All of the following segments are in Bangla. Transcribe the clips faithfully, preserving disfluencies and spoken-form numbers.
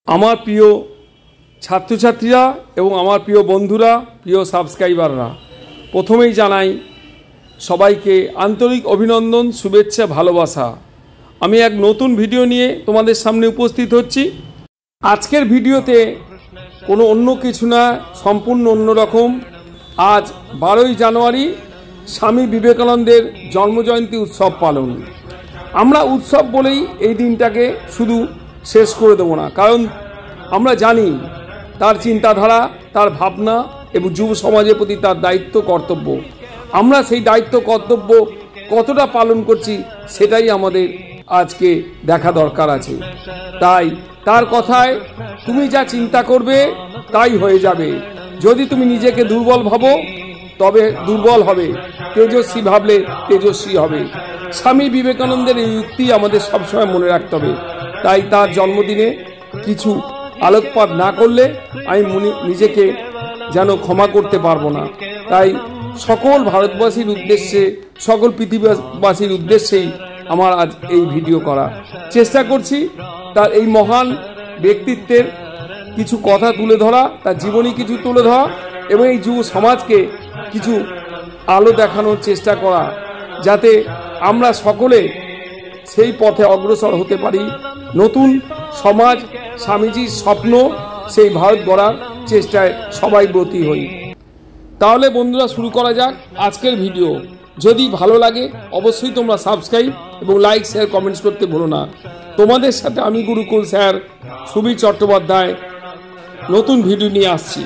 আমার প্রিয় ছাত্রছাত্রীরা এবং আমার প্রিয় বন্ধুরা, প্রিয় সাবস্ক্রাইবাররা, প্রথমেই জানাই সবাইকে আন্তরিক অভিনন্দন, শুভেচ্ছা, ভালোবাসা। আমি এক নতুন ভিডিও নিয়ে তোমাদের সামনে উপস্থিত হচ্ছি। আজকের ভিডিওতে কোনো অন্য কিছু না, সম্পূর্ণ অন্যরকম। আজ বারোই জানুয়ারি স্বামী বিবেকানন্দের জন্মজয়ন্তী উৎসব পালন। আমরা উৎসব বলেই এই দিনটাকে শুধু শেষ করে দেব না, কারণ আমরা জানি তার চিন্তাধারা, তার ভাবনা এবং যুব সমাজের প্রতি তার দায়িত্ব, কর্তব্য। আমরা সেই দায়িত্ব, কর্তব্য কতটা পালন করছি সেটাই আমাদের আজকে দেখা দরকার আছে। তাই তার কথায় তুমি যা চিন্তা করবে তাই হয়ে যাবে। যদি তুমি নিজেকে দুর্বল ভাবো তবে দুর্বল হবে, তেজস্বী ভাবলে তেজস্বী হবে। স্বামী বিবেকানন্দের এই উক্তি আমাদের সবসময় মনে রাখতে হবে। তাই তার জন্মদিনে কিছু আলোকপাত না করলে আমি নিজেকে যেন ক্ষমা করতে পারবো না। তাই সকল ভারতবাসীর উদ্দেশ্যে, সকল পৃথিবীবাসীর উদ্দেশ্যেই আমার আজ এই ভিডিও করা। চেষ্টা করছি তার এই মহান ব্যক্তিত্বের কিছু কথা তুলে ধরা, তার জীবনী কিছু তুলে ধরা এবং এই যুব সমাজকে কিছু আলো দেখানোর চেষ্টা করা, যাতে আমরা সকলে সেই পথে অগ্রসর হতে পারি। নতুন সমাজ, স্বামীজির স্বপ্ন, সেই ভারত গড়ার চেষ্টায় সবাই ব্রতী হই। তাহলে বন্ধুরা, শুরু করা যাক আজকের ভিডিও। যদি ভালো লাগে অবশ্যই তোমরা সাবস্ক্রাইব এবং লাইক, শেয়ার, কমেন্টস করতে ভুলো না। তোমাদের সাথে আমি গুরুকুল স্যার সুবীর চট্টোপাধ্যায় নতুন ভিডিও নিয়ে আসছি।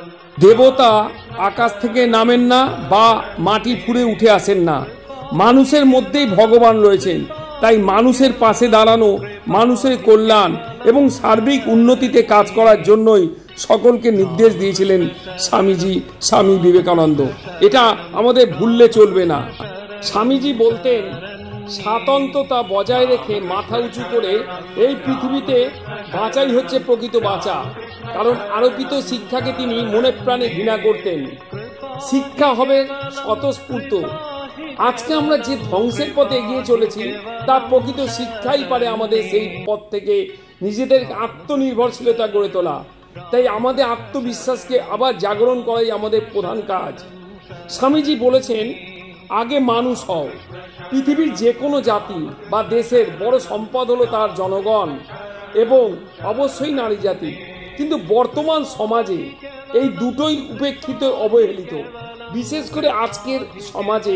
দেবতা আকাশ থেকে নামেন না বা মাটি ফুঁড়ে উঠে আসেন না, মানুষের মধ্যেই ভগবান রয়েছেন। তাই মানুষের পাশে দাঁড়ানো, মানুষের কল্যাণ এবং সার্বিক উন্নতিতে কাজ করার জন্যই সকলকে নির্দেশ দিয়েছিলেন স্বামীজি, স্বামী বিবেকানন্দ। এটা আমাদের ভুললে চলবে না। স্বামীজি বলতেন, স্বাতন্ত্রতা বজায় রেখে মাথা উঁচু করে এই পৃথিবীতে বাঁচাই হচ্ছে প্রকৃত বাঁচা। কারণ আরোপিত শিক্ষাকে তিনি মনে প্রাণে ঘৃণা করতেন। শিক্ষা হবে স্বতঃস্ফূর্ত। আজকে আমরা যে ধ্বংসের পথে এগিয়ে চলেছি তার প্রকৃত শিক্ষাই পারে আমাদের সেই পথ থেকে নিজেদের আত্মনির্ভরশীলতা গড়ে তোলা। তাই আমাদের আত্মবিশ্বাসকে আবার জাগরণ করাই আমাদের প্রধান কাজ। স্বামীজি বলেছেন, আগে মানুষ হও। পৃথিবীর যে কোনো জাতি বা দেশের বড় সম্পদ হলো তার জনগণ এবং অবশ্যই নারী জাতি। কিন্তু বর্তমান সমাজে এই দুটোই উপেক্ষিত, অবহেলিত। বিশেষ করে আজকের সমাজে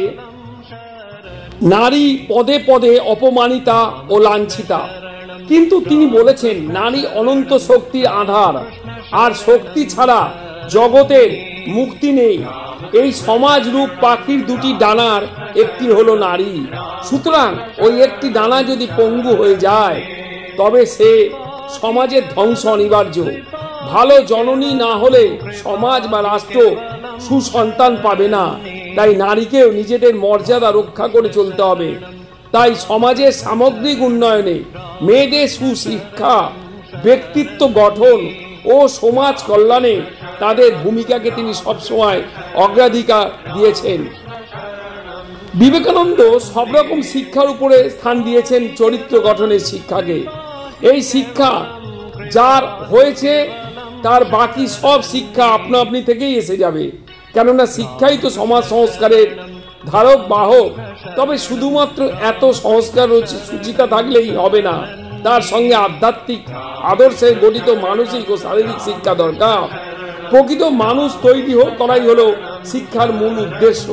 নারী পদে পদে অপমানিতা ও লাঞ্ছিতা। কিন্তু তিনি বলেছেন, নারী অনন্ত শক্তির আধার, আর শক্তি ছাড়া জগতের মুক্তি নেই। এই সমাজ রূপ পাখির দুটি ডানার একটি হলো নারী। সুতরাং ওই একটি ডানা যদি পঙ্গু হয়ে যায় তবে সে সমাজের ধ্বংস অনিবার্য। ভালো জননী না হলে সমাজ বা রাষ্ট্র সুসন্তান পাবে না। তাই নারীকেও নিজেদের মর্যাদা রক্ষা করে চলতে হবে। তাই সমাজের সামগ্রিক উন্নয়নে মেয়েদের সুশিক্ষা, ব্যক্তিত্ব গঠন ও সমাজ কল্যাণে তাদের ভূমিকাকে তিনি সবসময় অগ্রাধিকার দিয়েছেন। বিবেকানন্দ সব রকম শিক্ষার উপরে স্থান দিয়েছেন চরিত্র গঠনের শিক্ষাকে। এই শিক্ষা যার হয়েছে তার বাকি সব শিক্ষা আপনা আপনি থেকেই এসে যাবে। কেননা শিক্ষাই তো সমাজ সংস্কারের ধারক বাহক। তবে শুধুমাত্র এত সংস্কার সুচিতা থাকলেই হবে না, তার সঙ্গে আধ্যাত্মিক আদর্শে গঠিত মানসিক ও শারীরিক শিক্ষা দরকার। প্রকৃত মানুষ তৈরি হোক করাই হলো শিক্ষার মূল উদ্দেশ্য।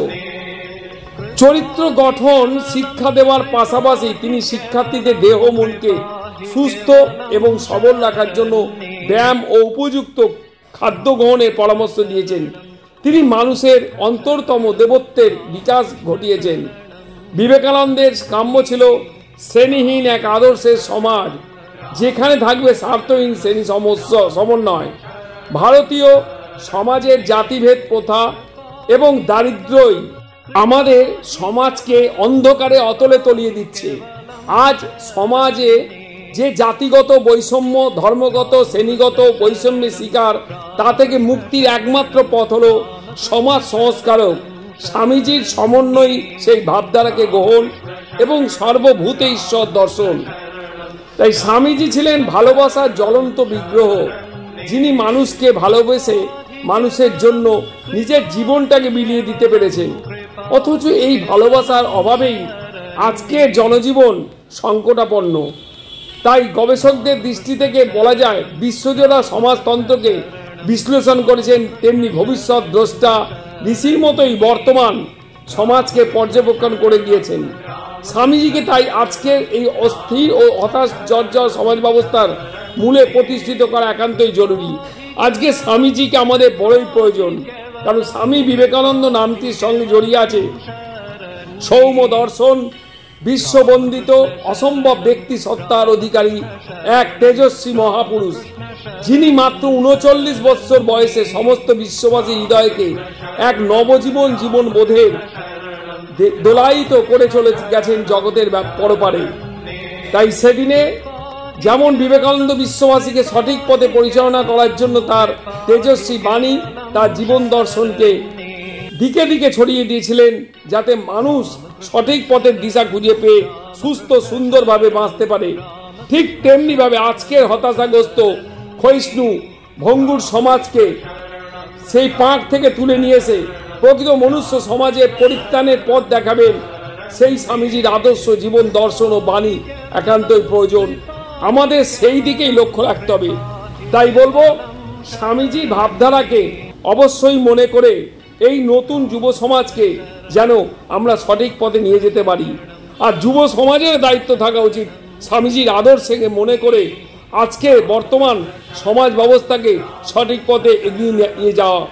চরিত্র গঠন শিক্ষা দেওয়ার পাশাপাশি তিনি শিক্ষার্থীদের দেহ মনকে সুস্থ এবং সবল রাখার জন্য ব্যায়াম ও উপযুক্ত খাদ্য গ্রহণের পরামর্শ দিয়েছেন। তিনি মানুষের অন্তরতম দেবত্বের বিকাশ ঘটিয়েছেন। বিবেকানন্দের কাম্য ছিল শ্রেণীহীন এক আদর্শের সমাজ, যেখানে থাকবে স্বার্থহীন শ্রেণী সমন্বয়। ভারতীয় সমাজের জাতিভেদ প্রথা এবং দারিদ্র্যই আমাদের সমাজকে অন্ধকারে অতলে তলিয়ে দিচ্ছে। আজ সমাজে যে জাতিগত বৈষম্য, ধর্মগত, শ্রেণীগত বৈষম্যের শিকার, তা থেকে মুক্তির একমাত্র পথ হল সমাজ সংস্কারক স্বামীজির সমন্বয়, সেই ভাবধারাকে গ্রহণ এবং সর্বভূতে ঈশ্বর দর্শন। তাই স্বামীজি ছিলেন ভালোবাসার জ্বলন্ত বিগ্রহ, যিনি মানুষকে ভালোবেসে মানুষের জন্য নিজের জীবনটাকে বিলিয়ে দিতে পেরেছেন। অথচ এই ভালোবাসার অভাবেই আজকের জনজীবন সংকটাপন্ন। তাই গবেষকদের দৃষ্টি থেকে বলা যায়, বিশ্বজোড়া সমাজতন্ত্রকে বিশ্লেষণ করেছেন তেমনি ভবিষ্যৎ দ্রষ্টা ঋষির মতোই বর্তমান সমাজকে পর্যবেক্ষণ করে গিয়েছেন। স্বামীজিকে তাই আজকের এই অস্থির ও হতাশ জর্জর সমাজ ব্যবস্থার মূলে প্রতিষ্ঠিত করা একান্তই জরুরি। আজকে স্বামীজিকে আমাদের বড়ই প্রয়োজন, কারণ স্বামী বিবেকানন্দ নামটির সঙ্গে জড়িয়ে আছে সৌম্য দর্শন, বিশ্ববন্দিত অসম্ভব ব্যক্তি সত্তার অধিকারী এক তেজস্বী মহাপুরুষ, যিনি মাত্র উনচল্লিশ বৎসর বয়সে সমস্ত বিশ্ববাসী হৃদয়কে এক নবজীবন জীবন বোধের দোলায়িত করে চলে গেছেন জগতের পরপারে। তাই সেদিনে যেমন বিবেকানন্দ বিশ্ববাসীকে সঠিক পথে পরিচালনা করার জন্য তার তেজস্বী বাণী, তার জীবন দর্শনকে দিকে দিকে ছড়িয়ে দিয়েছিলেন, যাতে মানুষ সঠিক পথের দিশা খুঁজে পেয়ে সুস্থ সুন্দরভাবে বাঁচতে পারে। ঠিক তেমনি ভাবে আজকের হতাশাগ্রস্ত ক্ষয়িষ্ণু ভঙ্গুর সমাজকে সেই পাঁক থেকে তুলে নিয়ে এসে প্রকৃত মনুষ্য সমাজের পরিত্রাণের পথ দেখাবেন সেই স্বামীজির আদর্শ জীবন দর্শন ও বাণী একান্তই প্রয়োজন। আমাদের সেই দিকেই লক্ষ্য রাখতে হবে। তাই বলবো, স্বামীজির ভাবধারাকে অবশ্যই মনে করে এই নতুন যুব সমাজকে যেন আমরা সঠিক পথে নিয়ে যেতে পারি। আর যুব সমাজের দায়িত্ব থাকা উচিত স্বামীজির আদর্শকে মনে করে আজকে বর্তমান সমাজ ব্যবস্থাকে সঠিক পথে এগিয়ে নিয়ে যাওয়া।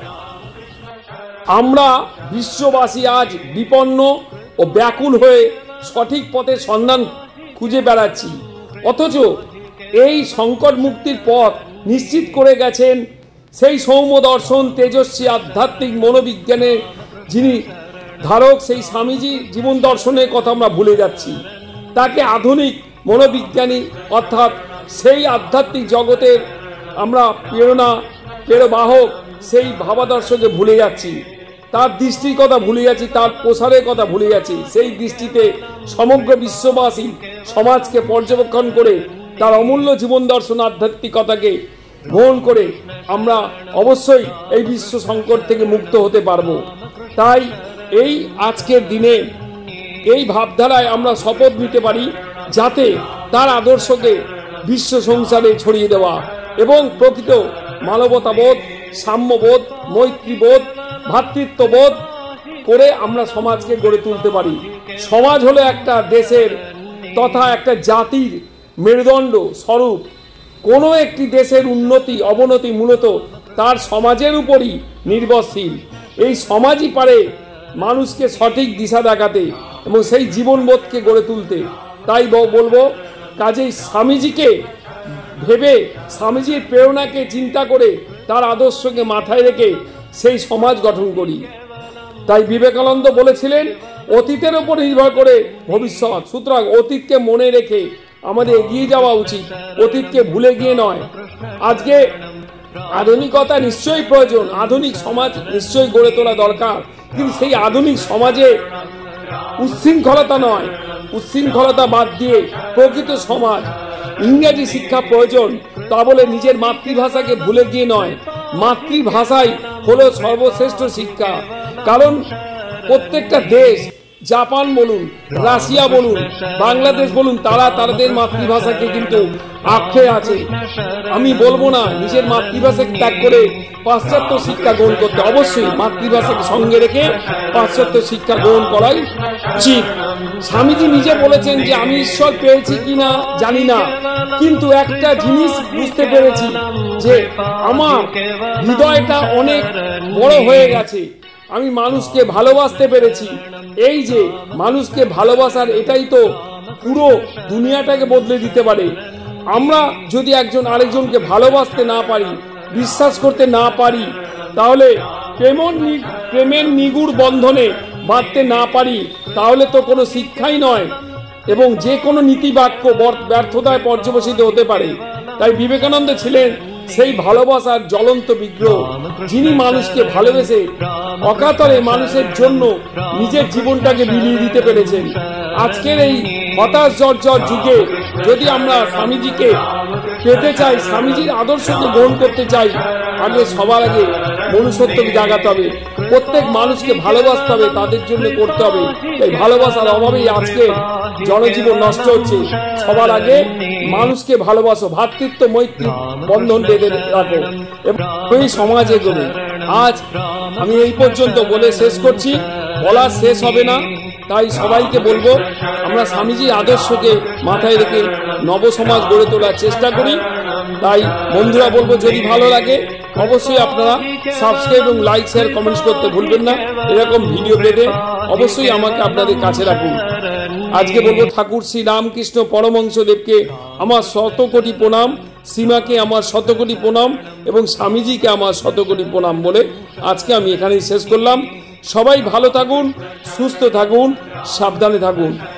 আমরা বিশ্ববাসী আজ বিপন্ন ও ব্যাকুল হয়ে সঠিক পথের সন্ধান খুঁজে বেড়াচ্ছি, অথচ এই সংকট মুক্তির পথ নিশ্চিত করে গেছেন সেই সৌম্য দর্শন, তেজস্বী আধ্যাত্মিক মনোবিজ্ঞানের যিনি ধারক, সেই স্বামীজি জীবন দর্শনের কথা আমরা ভুলে যাচ্ছি। তাকে আধুনিক মনোবিজ্ঞানী অর্থাৎ সেই আধ্যাত্মিক জগতের আমরা প্রেরণা প্রেরবাহক সেই ভাবাদর্শকে ভুলে যাচ্ছি, তার দৃষ্টির কথা ভুলে যাচ্ছি, তার প্রসারের কথা ভুলে যাচ্ছি। সেই দৃষ্টিতে সমগ্র বিশ্ববাসী সমাজকে পর্যবেক্ষণ করে তার অমূল্য জীবন দর্শন আধ্যাত্মিকতাকে গ্রহণ করে আমরা অবশ্যই এই বিশ্ব সংকট থেকে মুক্ত হতে পারবো। তাই এই আজকের দিনে এই ভাবধারায় আমরা শপথ নিতে পারি, যাতে তার আদর্শকে বিশ্ব সংসারে ছড়িয়ে দেওয়া এবং প্রকৃত মানবতাবোধ, সাম্যবোধ, মৈত্রীবোধ, ভ্রাতৃত্ববোধ করে আমরা সমাজকে গড়ে তুলতে পারি। সমাজ হলো একটা দেশের তথা একটা জাতির মেরুদণ্ড স্বরূপ। কোনো একটি দেশের উন্নতি অবনতি মূলত তার সমাজের উপরই নির্ভরশীল। এই সমাজই পারে মানুষকে সঠিক দিশা দেখাতে এবং সেই জীবনবোধকে গড়ে তুলতে। তাই বলবো, কাজেই স্বামীজিকে ভেবে, স্বামীজির প্রেরণাকে চিন্তা করে তার আদর্শকে মাথায় রেখে সেই সমাজ গঠন করি। তাই বিবেকানন্দ বলেছিলেন, অতীতের উপর নির্ভর করে ভবিষ্যৎ। সুতরাং অতীতকে মনে রেখে আমাদের এগিয়ে যাওয়া উচিত, অতীতকে ভুলে গিয়ে নয়। আজকে আধুনিকতা নিশ্চয়ই প্রয়োজন, আধুনিক সমাজ নিশ্চয়ই গড়ে তোলা দরকার, কিন্তু সেই আধুনিক সমাজে উচ্ছৃঙ্খলতা নয়, উচ্ছৃঙ্খলতা বাদ দিয়ে প্রকৃত সমাজ। ইংরেজি শিক্ষা প্রয়োজন, তা বলে নিজের মাতৃভাষাকে ভুলে গিয়ে নয়। মাতৃভাষাই হলো সর্বশ্রেষ্ঠ শিক্ষা। কারণ প্রত্যেকটা দেশ, জাপান বলুন, রাশিয়া বলুন, বাংলাদেশ বলুন, তারা তাদের মাতৃভাষাকে কিন্তু আঁকড়ে আছে। আমি বলবো না নিজের মাতৃভাষাকে ত্যাগ করে পাশ্চাত্য শিক্ষা গ্রহণ করতে। অবশ্যই মাতৃভাষাকে সঙ্গে রেখে পাশ্চাত্য শিক্ষা গ্রহণ করাই উচিত। স্বামীজি নিজে বলেছেন যে আমি ঈশ্বর পেয়েছি কিনা জানি না, কিন্তু একটা জিনিস বুঝতে পেরেছি যে আমার হৃদয়টা অনেক বড় হয়ে গেছে, আমি মানুষকে ভালোবাসতে পেরেছি। এই যে মানুষকে ভালোবাসার, এটাই তো পুরো দুনিয়াটাকে বদলে দিতে পারে। আমরা যদি একজন আরেকজনকে ভালোবাসতে না পারি, বিশ্বাস করতে না পারি, তাহলে প্রেমের প্রেমের নিগুড় বন্ধনে বাঁধতে না পারি, তাহলে তো কোনো শিক্ষাই নয় এবং যে কোনো নীতিবাক্য ব্যর্থতায় পর্যবসিত হতে পারে। তাই বিবেকানন্দ ছিলেন সেই ভালোবাসার জ্বলন্ত বিগ্রহ, যিনি মানুষকে ভালোবেসে অকাতরে মানুষের জন্য নিজের জীবনটাকে বিলিয়ে দিতে পেরেছেন। আজকের এই হতাশ জর্জর যুগে যদি আমরা স্বামীজিকে পেতে চাই, স্বামীজির আদর্শকে গ্রহণ করতে চাই, আগে সবার আগে মনুষ্যত্বকে জাগাতে হবে, প্রত্যেক মানুষকে ভালোবাসতে হবে, তাদের জন্য করতে হবে। এই ভালোবাসার অভাবেই আজকে জনজীবন নষ্ট হচ্ছে। সবার আগে মানুষকে ভালোবাসো, ভ্রাতৃত্ব মৈত্রী বন্ধন বেঁধে রাখো এবং এই সমাজ এগোবে। আজ আমি এই পর্যন্ত বলে শেষ করছি, বলা শেষ হবে না, তাই সবাইকে বলবো আমরা স্বামীজির আদর্শকে মাথায় রেখে নব সমাজ গড়ে তোলার চেষ্টা করি। তাই বন্ধুরা বলবো, যদি ভালো লাগে অবশ্যই আপনারা সাবস্ক্রাইব এবং লাইক শেয়ার কমেন্টস করতে ভুলবেন না। এরকম ভিডিও পেতে অবশ্যই আমাকে আপনাদের কাছে রাখুন। আজকে বলবো ঠাকুর শ্রী রামকৃষ্ণ পরমহংসদেবকে আমার শত কোটি প্রণাম, সীমাকে আমার শত কোটি প্রণাম এবং স্বামীজিকে আমার শত কোটি প্রণাম বলে আজকে আমি এখানেই শেষ করলাম। সবাই ভালো থাকুন, সুস্থ থাকুন, সাবধানে থাকুন।